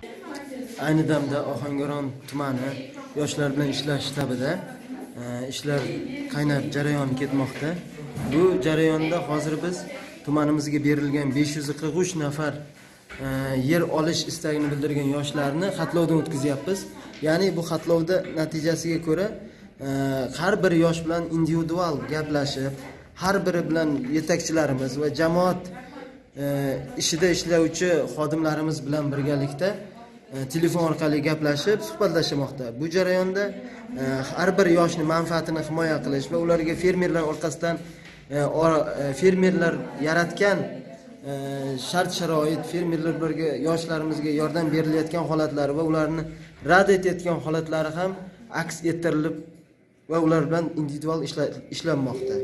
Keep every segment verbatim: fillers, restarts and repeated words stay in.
Ayni damda Ohangaron tumani yoshlar bilan ishlash shtabida ishlar qaynab jarayon ketmoqda. Bu jarayonda hozir biz tumanimizga berilgan besh yuz qirq uch nafar yer olish istagini bildirgan yoshlarni xatlovdan o'tkazyapmiz. Ya'ni bu xatlovda natijasiga ko'ra har bir yosh bilan individual gaplashib, har biri bilan yetakchilarimiz va jamoat ishida ishlovchi xodimlarimiz bilan birgalikda telefon orqali gaplashib, suhbatlashmoqda. Bu jarayonda har bir yoshning manfaatini himoya qilish va ularga fermerlar orqasidan fermerlar yaratgan shart-sharoit, fermerlarga, yoshlarimizga yordam berilayotgan holatlari va ularni rad etayotgan holatlari ham aks ettirilib va ular bilan individual ishlanmoqda.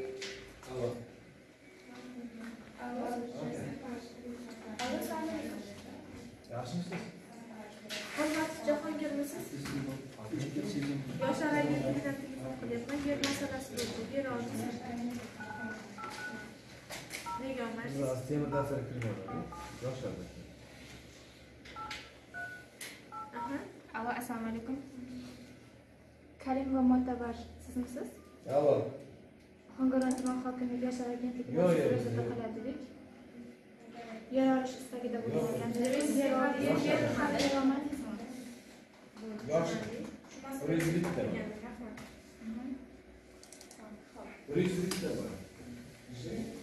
Yoshlar agentligidan telefon qilyapman. Yer masalasi bo'yicha yer olish. Nega olmaysiz? Temirdan sari kirmayman. Yoshlarda. Aha. Alo, assalomu alaykum. Karim va Motabar sizmisiz? Alo. Ohangaron tuman hokimligi yoshlar agentligidan murojaat qildik. Yer olish istagida bo'lganmiz. Yer olish yer qanday olmadingizmi? Yosh. O'zingiz bitta. O'zingiz bitta.